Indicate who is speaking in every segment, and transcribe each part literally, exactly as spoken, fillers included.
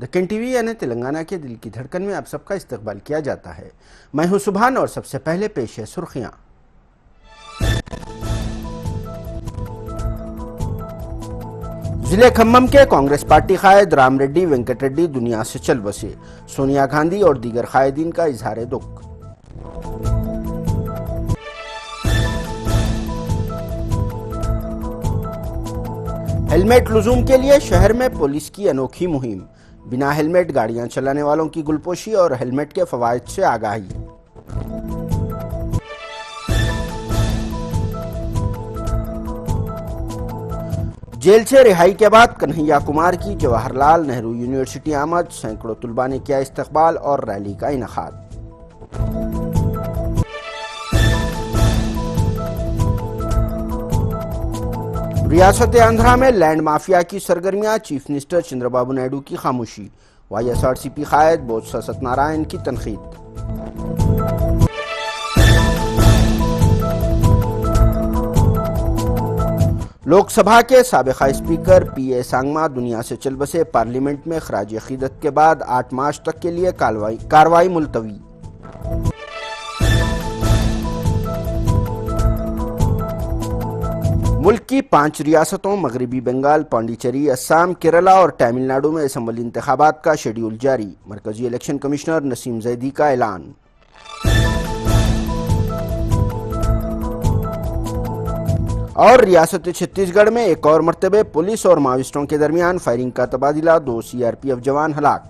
Speaker 1: Deccan TV यानी तेलंगाना के दिल की धड़कन में आप सबका इस्तकबाल किया जाता है। मैं हूं सुभान और सबसे पहले पेश है सुर्खियां। जिले खम्मम के कांग्रेस पार्टी कायद राम रेड्डी वेंकट रेड्डी दुनिया से चल बसे। सोनिया गांधी और दीगर कायदीन का इजहार दुख। हेलमेट लुजूम के लिए शहर में पुलिस की अनोखी मुहिम। बिना हेलमेट गाड़ियां चलाने वालों की गुलपोशी और हेलमेट के फवायद से आगाही। जेल से रिहाई के बाद कन्हैया कुमार की जवाहरलाल नेहरू यूनिवर्सिटी आमद। सैकड़ों तुलबा ने किया इस्तकबाल और रैली का इनेकाद। रियासत आंध्रा में लैंड माफिया की सरगर्मियां। चीफ मिनिस्टर चंद्रबाबू नायडू की खामोशी। Y S R C P कायद बोत्सा सत्यनारायण की तनकीद। लोकसभा के साबिका स्पीकर पी ए सांगमा दुनिया से चल बसे। पार्लियामेंट में खराज अकीदत के बाद आठ मार्च तक के लिए कार्रवाई मुलतवी। मुल्क की पांच रियासतों मगरबी बंगाल, पांडिचेरी, असम, केरला और तमिलनाडु में असम्बली इंतखाबात का शेड्यूल जारी। मरकजी इलेक्शन कमिश्नर नसीम जैदी का ऐलान। और रियासत छत्तीसगढ़ में एक और मरतबे पुलिस और माओइस्टों के दरमियान फायरिंग का तबादला। दो सी आर पी एफ जवान हलाक।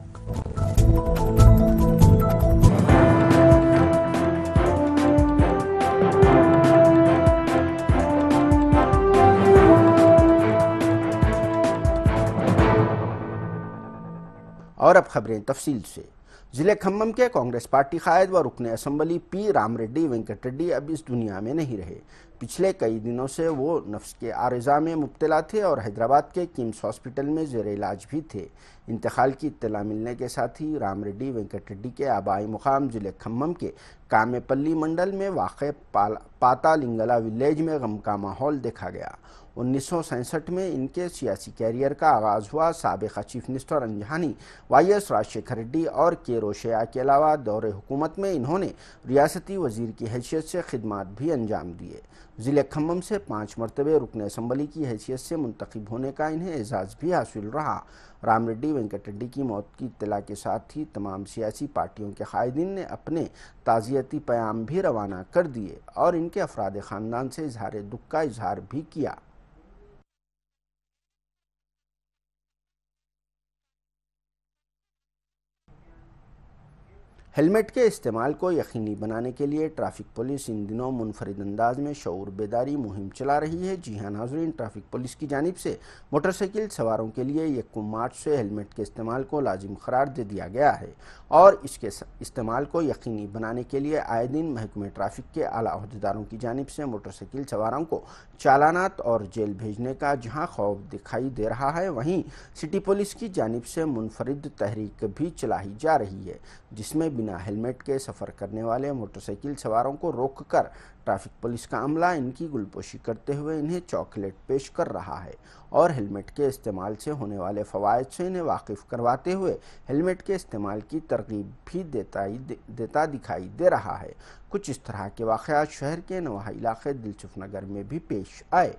Speaker 1: और अब खबरें तफसील से। जिले खम्मम के कांग्रेस पार्टी कायद व रुकन असम्बली पी राम रेड्डी वेंकट रेड्डी अब इस दुनिया में नहीं रहे। पिछले कई दिनों से वो नफ्स के आर्जा में मुब्तला थे और हैदराबाद के किम्स हॉस्पिटल में जेर इलाज भी थे। इंतकाल की इत्तला मिलने के साथ ही राम रेड्डी वेंकट रेड्डी के आबाई मुकाम जिले खम्मम के कामेपल्ली मंडल में वाक़ पाता लिंगला विलेज में गम का माहौल देखा गया। उन्नीस सौ सैंसठ में इनके सियासी कैरियर का आगाज़ हुआ। साबिक़ा चीफ मिनिस्टर अंजहानी, वाई एस राजशेखर रेड्डी और के रोशया के अलावा दौरे हुकूमत में इन्होंने रियासती वजीर की हैसियत से खिदमात भी अंजाम दिए। ज़िले खम्मम से पाँच मरतबे रुकन असम्बली की हैसियत से मुंतखब होने का इन्हें एजाज़ भी हासिल रहा। राम रेड्डी वेंकट रेड्डी की मौत की इत्तला के साथ ही तमाम सियासी पार्टियों के कायदीन ने अपने ताज़ियती पैगाम भी रवाना कर दिए और इनके अफराद ख़ानदान से इजहार दुख का इजहार भी किया। हेलमेट के इस्तेमाल को यकीनी बनाने के लिए ट्रैफिक पुलिस इन दिनों मुनफरिद अंदाज में शऊर बेदारी मुहिम चला रही है। जी हाँ नाज़रीन, ट्रैफिक पुलिस की जानिब से मोटरसाइकिल सवारों के लिए यकम मार्च से हेलमेट के इस्तेमाल को लाजिम करार दे दिया गया है और इसके इस्तेमाल को यकीनी बनाने के लिए आए दिन महकमे ट्रैफिक के आला अहदेदारों की जानिब से मोटरसाइकिल सवारों को चालानात और जेल भेजने का जहाँ खौफ दिखाई दे रहा है, वहीं सिटी पुलिस की जानिब से मुनफरिद तहरीक भी चलाई जा रही है, जिसमें बिना हेलमेट के सफ़र करने वाले मोटरसाइकिल सवारों को रोककर ट्रैफिक पुलिस का अमला इनकी गुलपोशी करते हुए इन्हें चॉकलेट पेश कर रहा है और हेलमेट के इस्तेमाल से होने वाले फ़वाइद से इन्हें वाकिफ़ करवाते हुए हेलमेट के इस्तेमाल की तरगीब भी देता ही दे, देता दिखाई दे रहा है। कुछ इस तरह के वाक़यात शहर के नवाहा इलाके दिलसुख नगर में भी पेश आए।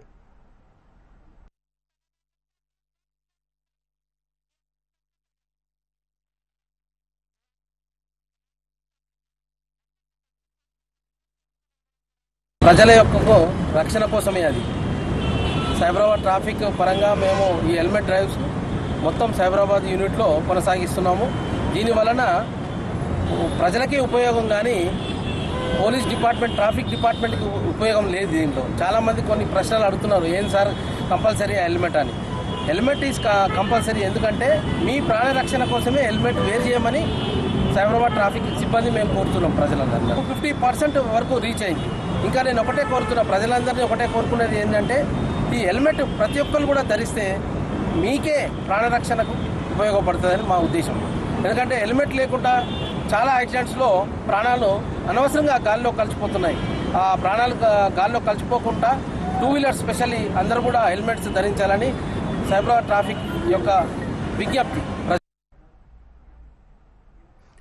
Speaker 2: ప్రజల యొక్క రక్షణ కోసమే అది సైబరాబాద్ ట్రాఫిక్ పరంగా మేము ఈ హెల్మెట్ డ్రైవ్స్ మొత్తం సైబరాబాద్ యూనిట్లో కొనసాగిస్తున్నాము। దీని వలన ప్రజలకే ఉపయోగం కానీ పోలీస్ డిపార్ట్మెంట్ ట్రాఫిక్ డిపార్ట్మెంట్కి ఉపయోగం లేదు। దీంట్లో చాలామంది కొన్ని ప్రశ్నలు అడుగుతున్నారు, ఏం సార్ కంపల్సరీ హెల్మెట్ అని। హెల్మెట్ ఈజ్ కంపల్సరీ, ఎందుకంటే మీ ప్రాణ రక్షణ కోసమే హెల్మెట్ వేర్ చేయమని సైబరాబాద్ ట్రాఫిక్ సిబ్బంది మేము కోరుతున్నాం ప్రజలందరినీ। ఫిఫ్టీ పర్సెంట్ వరకు రీచ్ అయింది। ఇంకా నేను ఒకటే కోరుతున్నా, ప్రజలందరినీ ఒకటే కోరుకునేది ఏంటంటే ఈ హెల్మెట్ ప్రతి ఒక్కరు కూడా ధరిస్తే మీకే ప్రాణరక్షణకు ఉపయోగపడుతుందని మా ఉద్దేశం। ఎందుకంటే హెల్మెట్ లేకుండా చాలా యాక్సిడెంట్స్లో ప్రాణాలు అనవసరంగా గాల్లో కలిసిపోతున్నాయి। ఆ ప్రాణాలు గాల్లో కలిసిపోకుండా టూ వీలర్ స్పెషల్లీ అందరూ కూడా హెల్మెట్స్ ధరించాలని సైబరాబాద్ ట్రాఫిక్ యొక్క విజ్ఞప్తి।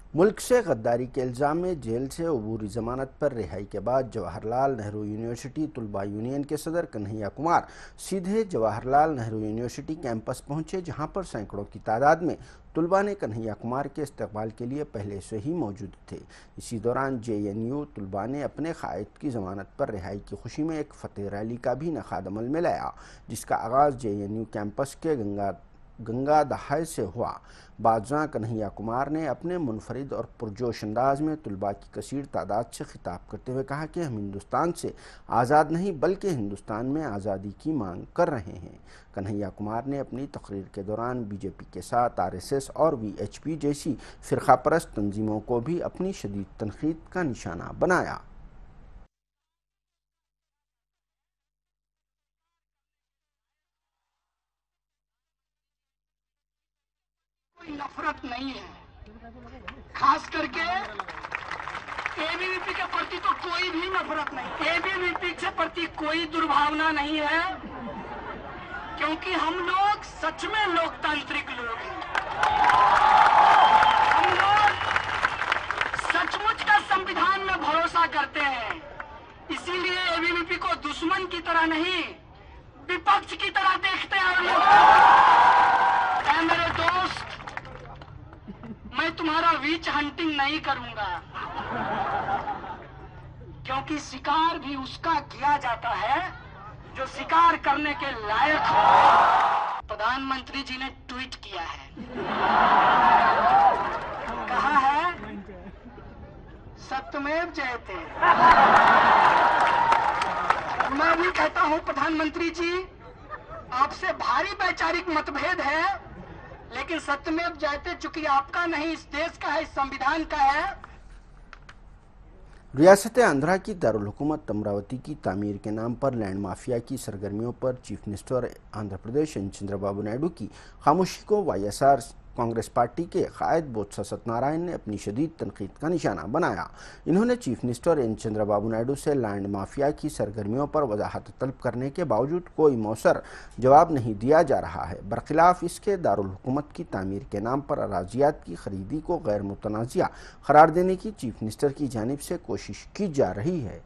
Speaker 1: ملک سے غداری کے الزام میں جیل سے عبوری ضمانت پر رہائی کے بعد جواہر لال نہرو یونیورسٹی طلباء یونین کے صدر کنہیا کمار سیدھے جواہر لال نہرو یونیورسٹی کیمپس پہنچے، جہاں پر سینکڑوں کی تعداد میں طلباء نے کنہیا کمار کے استقبال کے لیے پہلے سے ہی موجود تھے۔ اسی دوران جے این یو طلباء نے اپنے قائد کی ضمانت پر رہائی کی خوشی میں ایک فتح ریلی کا بھی انعقاد عمل میں لایا، جس کا آغاز جے این یو کیمپس کے گنگا گنگا دہائے سے ہوا۔ بازاں کنہیا کمار نے اپنے منفرد اور پرجوش انداز میں طلباء کی کثیر تعداد سے خطاب کرتے ہوئے کہا کہ ہم ہندوستان سے آزاد نہیں بلکہ ہندوستان میں آزادی کی مانگ کر رہے ہیں۔ کنہیا کمار نے اپنی تقریر کے دوران بی جے پی کے ساتھ آر ایس ایس اور وی ایچ پی جیسی فرقہ پرست تنظیموں کو بھی اپنی شدید تنقید کا نشانہ بنایا۔
Speaker 3: کوئی نفرت نہیں ہے، خاص کر کے اے بی وی پی کے پرتی تو کوئی بھی نفرت نہیں، اے بی وی پی کے پرتی کوئی دربھاونا نہیں ہے، کیونکہ ہم لوگ سچ میں لوکتانترک لوگ ہیں۔ ہم لوگ سچ مچ کا سموِدھان میں بھروسہ کرتے ہیں، اسی لیے اے بی وی پی کو دشمن کی طرح نہیں وپکش کی طرح دیکھتے ہیں۔ اے میرے دوست، میں تمہارا ویچ ہنٹنگ نہیں کروں گا، کیونکہ شکار بھی اس کا کیا جاتا ہے جو شکار کرنے کے لائق ہو۔ پردھان منتری جی نے ٹویٹ کیا ہے، کہا ہے ستمیو جیتے۔ میں بھی کہتا ہوں پردھان منتری جی، آپ سے بھاری ویچارک متبھید ہے، لیکن ستمیو جیتے چونکہ آپ کا نہیں، اس دیش کا ہے، اس سموِدھان کا ہے۔
Speaker 1: ریاست آندھرا کی دارالحکومت امراوتی کی تعمیر کے نام پر لینڈ مافیا کی سرگرمیوں پر chief minister Andhra Pradesh N Chandra Babu Naidu کی خاموشی کو Y S R Congress party کے قائد بوتسا ست نارائن نے اپنی شدید تنقید کا نشانہ بنایا۔ انہوں نے chief minister N Chandra Babu Naidu سے لینڈ مافیا کی سرگرمیوں پر وضاحت طلب کرنے کے باوجود کوئی مؤثر جواب نہیں دیا جا رہا ہے، برخلاف اس کے دارالحکومت کی تعمیر کے نام پر اراضیات کی خریدی کو غیر متنازع قرار دینے کی چیف منسٹر کی جانب سے کوشش کی جا رہی ہے۔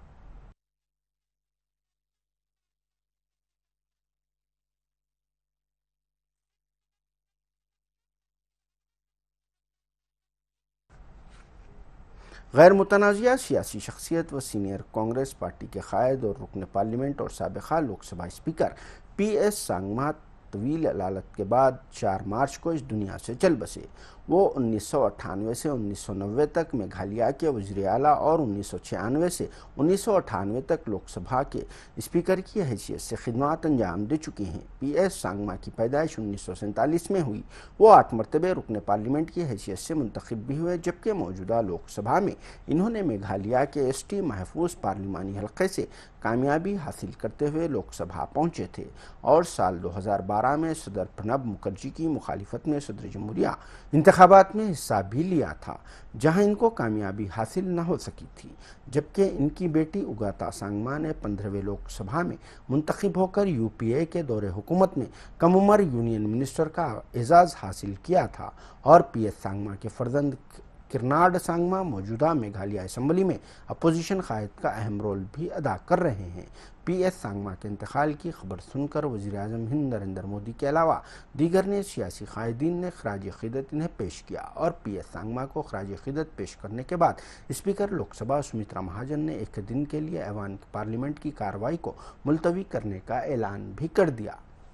Speaker 1: غیر متنازع سیاسی شخصیت و سینئر کانگریس پارٹی کے قائد اور رکن پارلیمنٹ اور سابقہ Lok Sabha speaker P S Sangma طویل علالت کے بعد چار مارچ کو اس دنیا سے چل بسے۔ وہ انیس سو اٹھانوے سے انیس سو نوے تک میگھالیہ کے وزیر اعلیٰ اور انیس سو چھیانوے سے انیس سو اٹھانوے تک لوک سبھا کے اسپیکر کی حیثیت سے خدمات انجام دے چکے ہیں۔ پی ایس سانگما کی پیدائش انیس سو سینتالیس میں ہوئی۔ وہ آٹھ مرتبہ رکن پارلیمنٹ کی حیثیت سے منتخب بھی ہوئے، جبکہ موجودہ لوک سبھا میں انہوں نے میگھالیہ کے ایس ٹی محفوظ پارلیمانی حلقے سے کامیابی حاصل کرتے ہوئے لوک سبھا پہنچے تھے اور سال دو ہزار بارہ میں صدر پرنب مکھرجی کی مخالفت میں صدر جمہوریہ انتخابات میں حصہ بھی لیا تھا، جہاں ان کو کامیابی حاصل نہ ہو سکی تھی، جبکہ ان کی بیٹی اگاتا سانگما نے پندرہویں لوک سبھا میں منتخب ہو کر یو پی اے کے دور حکومت میں کم عمر یونین منسٹر کا اعزاز حاصل کیا تھا، اور پی ایس سانگما کے فرزند کرناڈ سانگما موجودہ میگھالیہ اسمبلی میں اپوزیشن قائد کا اہم رول بھی ادا کر رہے ہیں۔ پی ایس سانگما کے انتقال کی خبر سن کر وزیر اعظم ہند نریندر مودی کے علاوہ دیگر نے سیاسی قائدین نے خراج عقیدت انہیں پیش کیا، اور پی ایس سانگما کو خراج عقیدت پیش کرنے کے بعد اسپیکر لوک سبھا سمترا مہاجن نے ایک دن کے لیے ایوان پارلیمنٹ کی کارروائی کو ملتوی کرنے کا اعلان بھی کر دیا۔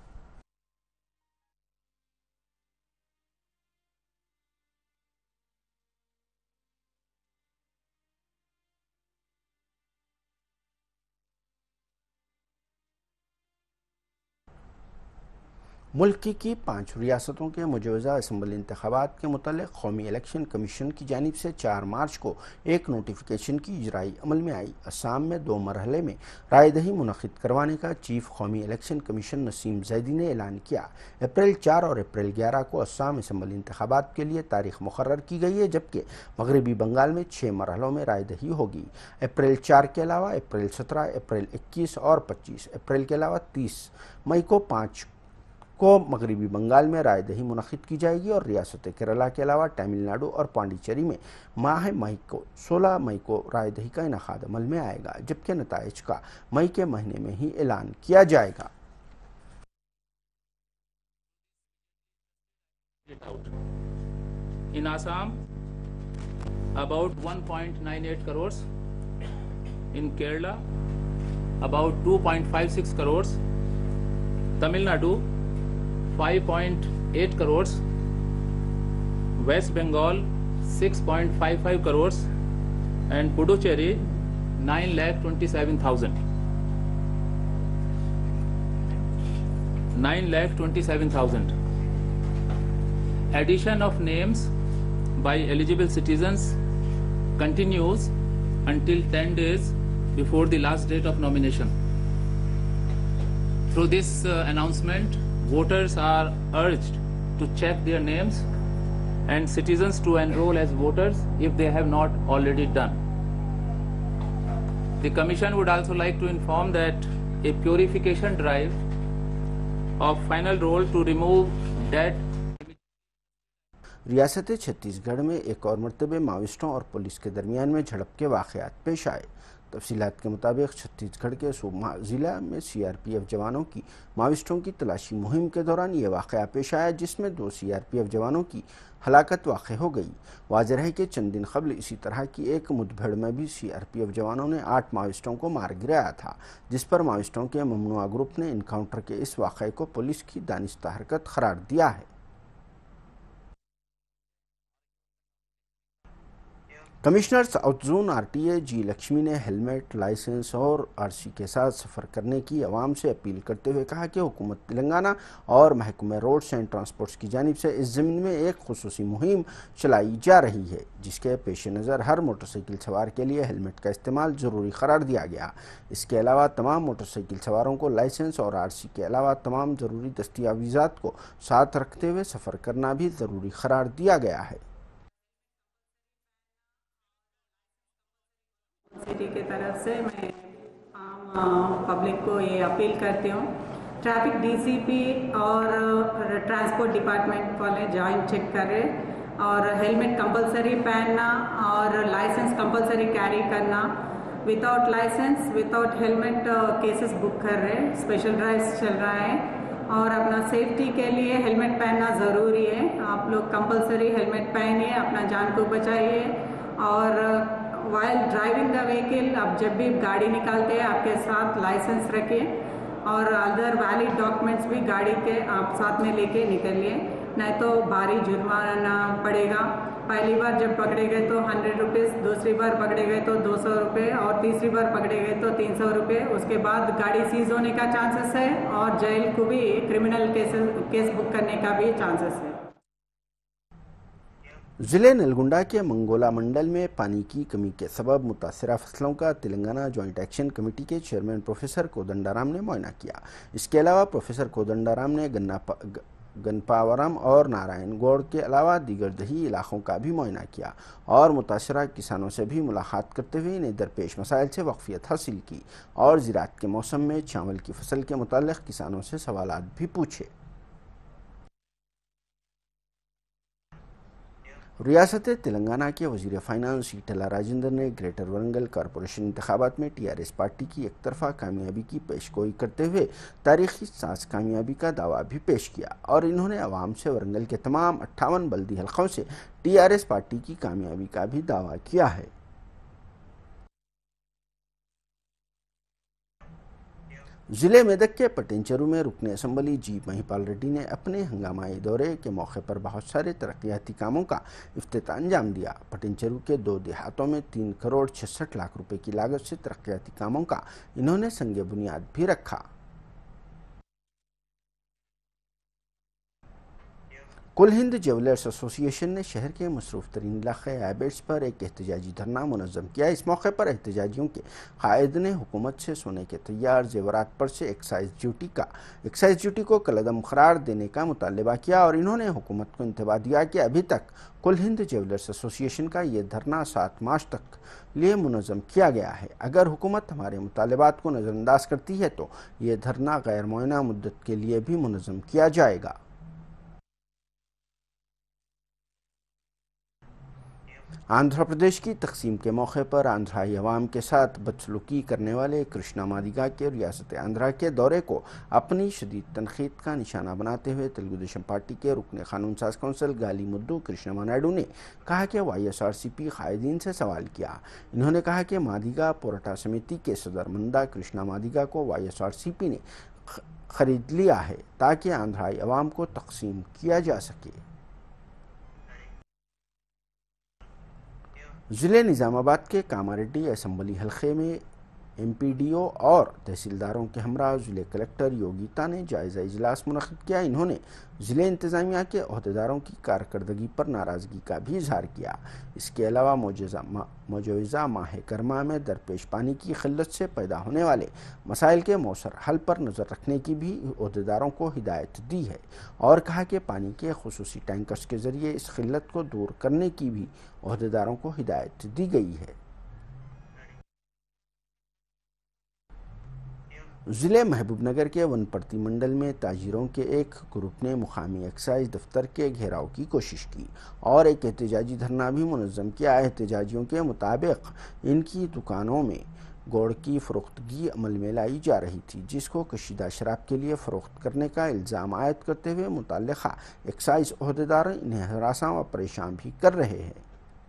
Speaker 1: ملک کی پانچ ریاستوں کے مجوزہ اسمبلی انتخابات کے متعلق قومی الیکشن کمیشن کی جانب سے چار مارچ کو ایک نوٹیفیکیشن کی اجرائی عمل میں آئی۔ آسام میں دو مرحلے میں رائے دہی منعقد کروانے کا چیف قومی الیکشن کمیشن نسیم زیدی نے اعلان کیا۔ اپریل چار اور اپریل گیارہ کو آسام اسمبلی انتخابات کے لیے تاریخ مقرر کی گئی ہے، جبکہ مغربی بنگال میں چھ مرحلوں میں رائے دہی ہوگی۔ اپریل چار کے علاوہ اپریل سترہ، اپریل اکیس اور پچیس، اپریل کے علاوہ تیس مئی کو پانچ को मगरबी बंगाल में रायदही मुनक्किद की जाएगी और रियासत केरला के अलावा तमिलनाडु और पांडिचेरी में माह मई को सोलह मई को रायदही का इनेकाद अमल में आएगा, जबकि नताइज का मई के महीने में ही ऐलान किया जाएगा।
Speaker 4: In Assam, about one point nine eight crores. In Kerala, about two point five six crores. Tamil Nadu, five point eight crores. West Bengal, six point five five crores. And Puducherry, nine lakh twenty-seven thousand. nine lakh twenty-seven thousand. Addition of names by eligible citizens continues until ten days before the last date of nomination. Through this uh, announcement, voters are urged to check their names and citizens to enroll as voters if they have not already done. The Commission would also like to inform that a purification drive of final roll to remove dead
Speaker 1: रियासत छत्तीसगढ़ में एक और मरतबे माओइस्टों और police के दरमियान में झड़प के वाक़यात पेश आए। तफसीलात के मुताबिक छत्तीसगढ़ के सुकमा ज़िला में सीआरपीएफ जवानों की माओइस्टों की तलाशी मुहिम के दौरान ये वाक़या पेश आया, जिसमें दो सीआरपीएफ जवानों की हलाकत वाक़ हो गई। वाज़ेह है कि चंद दिन कबल इसी तरह की एक मुठभेड़ में भी सीआरपीएफ जवानों ने आठ माओइस्टों को मार गिराया था, जिस पर माओइस्टों के ममनुआ ग्रुप ने इनकाउंटर के इस वाक़े को पुलिस की दानिस्ता हरकत करार दिया है। Commissioner south zone RTA G Lakshmi ने हेलमेट, लाइसेंस और आरसी के साथ सफ़र करने की आवाम से अपील करते हुए कहा कि हुकूमत तेलंगाना और महकमे रोड्स एंड ट्रांसपोर्ट्स की जानिब से इस ज़मीन में एक खुसूसी मुहिम चलाई जा रही है, जिसके पेश नज़र हर मोटरसाइकिल सवार के लिए हेलमेट का इस्तेमाल ज़रूरी करार दिया गया। इसके अलावा तमाम मोटरसाइकिल सवारों को लाइसेंस और आरसी के अलावा तमाम ज़रूरी दस्तावेज़ात को साथ रखते हुए सफ़र करना भी ज़रूरी करार दिया गया है।
Speaker 5: सिटी की तरफ से मैं आम पब्लिक को ये अपील करती हूँ, ट्रैफिक डीसीपी और ट्रांसपोर्ट डिपार्टमेंट वाले जॉइंट चेक कर रहे और हेलमेट कंपलसरी पहनना और लाइसेंस कंपलसरी कैरी करना, without licence without helmet cases book कर रहे, स्पेशल ड्राइव्स चल रहा है और अपना सेफ्टी के लिए हेलमेट पहनना ज़रूरी है। आप लोग कंपलसरी हेलमेट पहनिए, अपना जान को बचाइए और वाइल ड्राइविंग द व्हीकल आप जब भी गाड़ी निकालते हैं आपके साथ लाइसेंस रखिए और अदर वैलिड डॉक्यूमेंट्स भी गाड़ी के आप साथ में लेके निकलिए, नहीं तो भारी जुर्माना पड़ेगा। पहली बार जब पकड़े गए तो हंड्रेड रुपीज़, दूसरी बार पकड़े गए तो दो सौ रुपये और तीसरी बार पकड़े गए तो तीन सौ रुपये। उसके बाद गाड़ी सीज होने का चांसेस है और जेल को भी क्रिमिनल केसेस केस बुक करने का भी चांसेस है।
Speaker 1: ज़िले नलगुंडा के मंगोला मंडल में पानी की कमी के सबब मुतासरा फसलों का तेलंगाना जॉइंट एक्शन कमेटी के चेयरमैन प्रोफेसर कोदंडाराम ने मुआयना किया। इसके अलावा प्रोफेसर कोदंडाराम ने गन्ना गनपावरम और नारायणगौड़ के अलावा दीगर दही इलाकों का भी मुआयना किया और मुतासरा किसानों से भी मुलाकात करते हुए इन्हें दरपेश मसाइल से वाकफियत हासिल की और ज़राअत के मौसम में चावल की फसल के मुताल्लिक़ किसानों से सवालात भी पूछे। रियासत तेलंगाना के वज़ीर फाइनेंस ईटला राजेंद्र ने ग्रेटर वरंगल कॉरपोरेशन इंतखाबात में टीआरएस पार्टी की एक तरफा कामयाबी की पेशगोई करते हुए तारीखी साज कामयाबी का दावा भी पेश किया और इन्होंने आवाम से वरंगल के तमाम अट्ठावन बल्दी हलकों से टीआरएस पार्टी की कामयाबी का भी दावा किया है। ज़िले मेदक के पटेंचरू में रुकने असम्बली जी महिपाल रेड्डी ने अपने हंगामाई दौरे के मौके पर बहुत सारे तरक्याती कामों का इफ्तिताह अंजाम दिया। पटेंचरू के दो देहातों में तीन करोड़ छियासठ लाख रुपए की लागत से तरक्याती कामों का इन्होंने संगे बुनियाद भी रखा। کل ہند جیولرز ایسوسی ایشن نے شہر کے مصروف ترین علاقے ایبٹس پر ایک احتجاجی دھرنا منظم کیا۔ اس موقع پر احتجاجیوں کے قائد نے حکومت سے سونے کے تیار زیورات پر سے ایکسائز ڈیوٹی کا ایکسائز ڈیوٹی کو کالعدم قرار دینے کا مطالبہ کیا اور انہوں نے حکومت کو انتباہ دیا کہ ابھی تک کل ہند جیولرز ایسوسی ایشن کا یہ دھرنا سات مارچ تک لیے منظم کیا گیا ہے۔ اگر حکومت ہمارے مطالبات کو نظر انداز کرتی ہے تو یہ دھرنا غیر معینہ مدت کے لیے بھی منظم کیا جائے گا۔ آندھرا پردیش کی تقسیم کے موقع پر آندھرائی عوام کے ساتھ بدسلوکی کرنے والے کرشنا مادیگا کے ریاست آندھرا کے دورے کو اپنی شدید تنقید کا نشانہ بناتے ہوئے تلگو دیشم پارٹی کے رکن قانون ساز کونسل گالی مدو کرشنا نائیڈو نے کہا کہ Y S R C P قائدین سے سوال کیا۔ انہوں نے کہا کہ مادیگا پورٹا سمیتی کے صدر مندہ کرشنا مادیگا کو Y S R C P نے خرید لیا ہے تاکہ آندھرائی عوام کو تقسیم کیا جا سکے۔ ضلع نظام آباد کے کاماریڈی اسمبلی حلقے میں ایم پی ڈی او اور تحصیلداروں کے ہمراہ ضلع کلکٹر یوگیتا نے جائزہ اجلاس منعقد کیا۔ انہوں نے ضلع انتظامیہ کے عہدیداروں کی کارکردگی پر ناراضگی کا بھی اظہار کیا۔ اس کے علاوہ مجوزہ ماہ گرما میں درپیش پانی کی قلت سے پیدا ہونے والے مسائل کے مؤثر حل پر نظر رکھنے کی بھی عہدیداروں کو ہدایت دی ہے اور کہا کہ پانی کے خصوصی ٹینکرز کے ذریعے اس قلت کو دور کرنے کی بھی عہدیداروں کو ہدایت دی گئی ہے۔ ضلع محبوب نگر کے ون پرتی منڈل میں تاجروں کے ایک گروپ نے مقامی ایکسائز دفتر کے گھیراؤ کی کوشش کی اور ایک احتجاجی دھرنا بھی منظم کیا۔ احتجاجیوں کے مطابق ان کی دکانوں میں گوڑ کی فروختگی عمل میں لائی جا رہی تھی جس کو کشیدہ شراب کے لیے فروخت کرنے کا الزام عائد کرتے ہوئے متعلقہ ایکسائز عہدیدار انہیں ہراساں و پریشان بھی کر رہے ہیں۔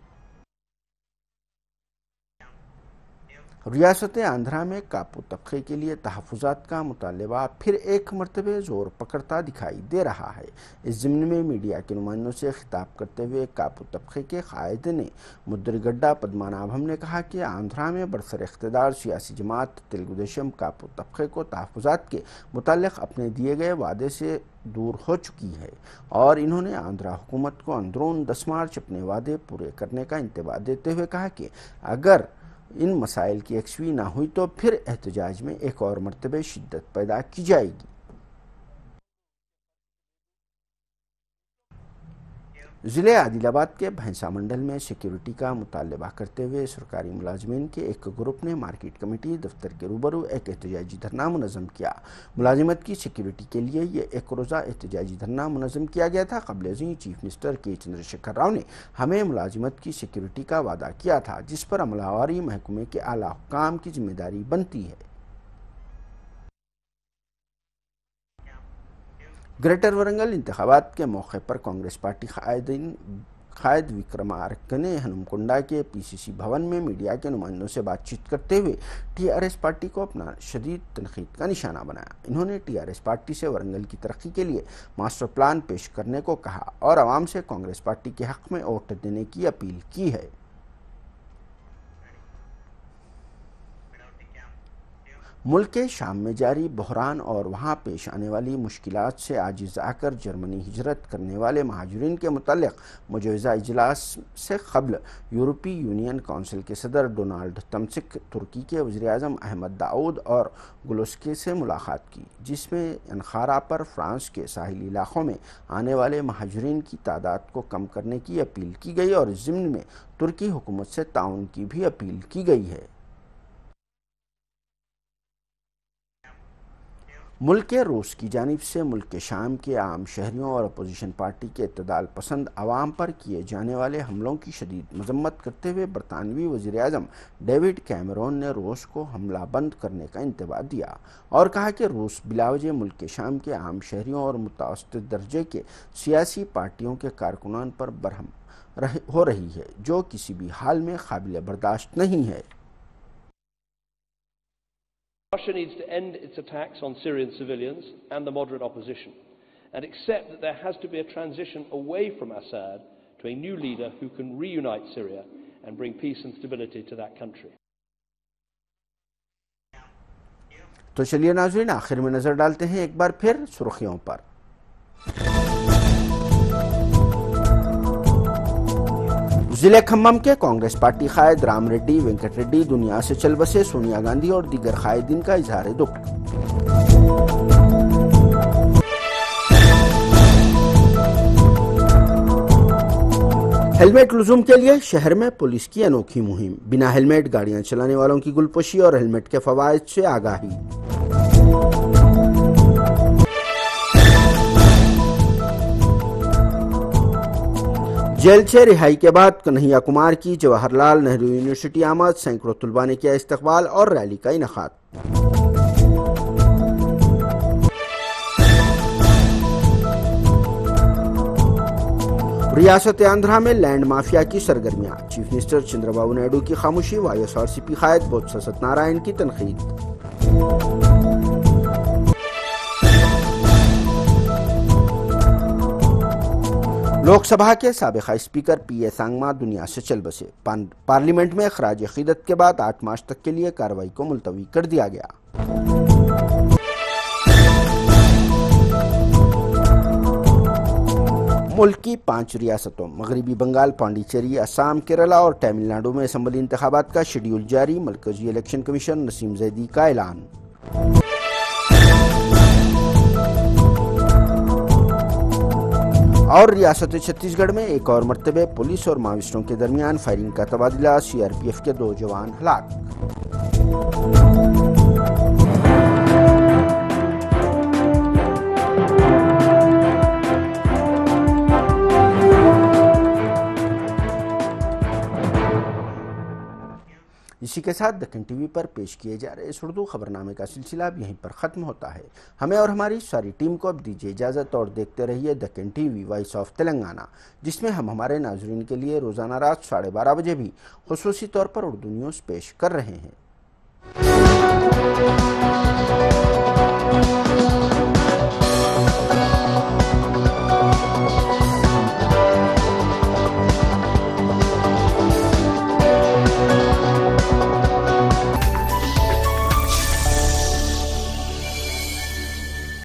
Speaker 1: ریاست آندھرا میں کاپو طبقے کے لیے تحفظات کا مطالبہ پھر ایک مرتبہ زور پکڑتا دکھائی دے رہا ہے۔ اس ضمن میں میڈیا کے نمائندوں سے خطاب کرتے ہوئے کاپو طبقے کے قائد نے مدرگڈا پدمانابھم نے کہا کہ آندھرا میں برسر اقتدار سیاسی جماعت تلگو دیشم کاپو طبقے کو تحفظات کے متعلق اپنے دیے گئے وعدے سے دور ہو چکی ہے اور انہوں نے آندھرا حکومت کو اندرون دس مارچ اپنے وعدے پورے کرنے کا انتباہ دیتے ہوئے کہا کہ اگر ان مسائل کی یکسوئی نہ ہوئی تو پھر احتجاج میں ایک اور مرتبہ شدت پیدا کی جائے گی۔ ضلع عادل آباد کے بھینسا منڈل میں سیکیورٹی کا مطالبہ کرتے ہوئے سرکاری ملازمین کے ایک گروپ نے مارکیٹ کمیٹی دفتر کے روبرو ایک احتجاجی دھرنا منظم کیا۔ ملازمت کی سیکیورٹی کے لیے یہ ایک روزہ احتجاجی دھرنا منظم کیا گیا تھا۔ قبل ازیں چیف منسٹر کے چندر شیکھر راؤ نے ہمیں ملازمت کی سیکیورٹی کا وعدہ کیا تھا جس پر عملہ آوری محکمے کے اعلیٰ حکام کی ذمہ داری بنتی ہے۔ گریٹر ورنگل انتخابات کے موقع پر کانگریس پارٹی قائدین قائد وکرمارکا نے ہنمکنڈا کے پی سی سی بھون میں میڈیا کے نمائندوں سے بات چیت کرتے ہوئے ٹی آر ایس پارٹی کو اپنا شدید تنقید کا نشانہ بنایا۔ انہوں نے ٹی آر ایس پارٹی سے ورنگل کی ترقی کے لیے ماسٹر پلان پیش کرنے کو کہا اور عوام سے کانگریس پارٹی کے حق میں ووٹ دینے کی اپیل کی ہے۔ ملک کے شام میں جاری بحران اور وہاں پیش آنے والی مشکلات سے عاجز آ کر جرمنی ہجرت کرنے والے مہاجرین کے متعلق مجوزہ اجلاس سے قبل یورپی یونین کونسل کے صدر ڈونالڈ تمسک ترکی کے وزیر اعظم احمد داؤد اور گلوسکے سے ملاقات کی جس میں انقارہ پر فرانس کے ساحلی علاقوں میں آنے والے مہاجرین کی تعداد کو کم کرنے کی اپیل کی گئی اور اس ضمن میں ترکی حکومت سے تعاون کی بھی اپیل کی گئی ہے۔ ملک کے روس کی جانب سے ملک کے شام کے عام شہریوں اور اپوزیشن پارٹی کے اعتدال پسند عوام پر کیے جانے والے حملوں کی شدید مذمت کرتے ہوئے برطانوی وزیر اعظم ڈیوڈ کیمرون نے روس کو حملہ بند کرنے کا انتباہ دیا اور کہا کہ روس بلا وجہ ملک کے شام کے عام شہریوں اور متوسط درجے کے سیاسی پارٹیوں کے کارکنان پر برہم ہو رہی ہے جو کسی بھی حال میں قابل برداشت نہیں ہے۔
Speaker 6: Russia needs to end its attacks on Syrian civilians and the moderate opposition and accept that there has to be a transition away from Assad to a new leader who can reunite Syria and bring peace and stability to that country.
Speaker 1: تو چلیے ناظرین آخر میں نظر ڈالتے ہیں ایک بار پھر سرخیوں پر۔ जिले खम्मम के कांग्रेस पार्टी कायद राम रेड्डी वेंकट रेड्डी दुनिया से चल बसे। सोनिया गांधी और दीगर कायदीन का इजहार दुख। हेलमेट लुज़ुम के लिए शहर में पुलिस की अनोखी मुहिम। बिना हेलमेट गाड़ियां चलाने वालों की गुलपोशी और हेलमेट के फवायद से आगाही। जेल से रिहाई के बाद कन्हैया कुमार की जवाहरलाल नेहरू यूनिवर्सिटी आमद। सैकड़ों तलबा ने किया इस्तकबाल और रैली का इनेकाद। रियासत आंध्रा में लैंड माफिया की सरगर्मियां। चीफ मिनिस्टर चंद्रबाबू नायडू की खामोशी। वाईएसआरसीपी कायद बोत्सव सत्यनारायण की तनकीद। लोकसभा के साबिका स्पीकर पी ए सांगमा दुनिया से चल बसे। पार्लियामेंट में खराज अकीदत के बाद आठ मार्च तक के लिए कार्रवाई को मुलतवी कर दिया गया। मुल्क की पांच रियासतों मगरबी बंगाल, पांडिचेरी, असम, केरला और तमिलनाडु में असम्बली इंतखाबात का शेड्यूल जारी। मरकजी इलेक्शन कमीशन नसीम जैदी का ऐलान। और रियासत छत्तीसगढ़ में एक और मरतबे पुलिस और माओवादियों के दरमियान फायरिंग का तबादला। सीआरपीएफ के दो जवान हलाक। इसी के साथ दक्कन टीवी पर पेश किए जा रहे इस उर्दू खबरनामे का सिलसिला अब यहीं पर ख़त्म होता है। हमें और हमारी सारी टीम को अब दीजिए इजाज़त और देखते रहिए Deccan TV voice of Telangana, जिसमें हम हमारे नाज़रीन के लिए रोज़ाना रात साढ़े बारह बजे भी खुसूसी तौर पर उर्दू न्यूज़ पेश कर रहे हैं।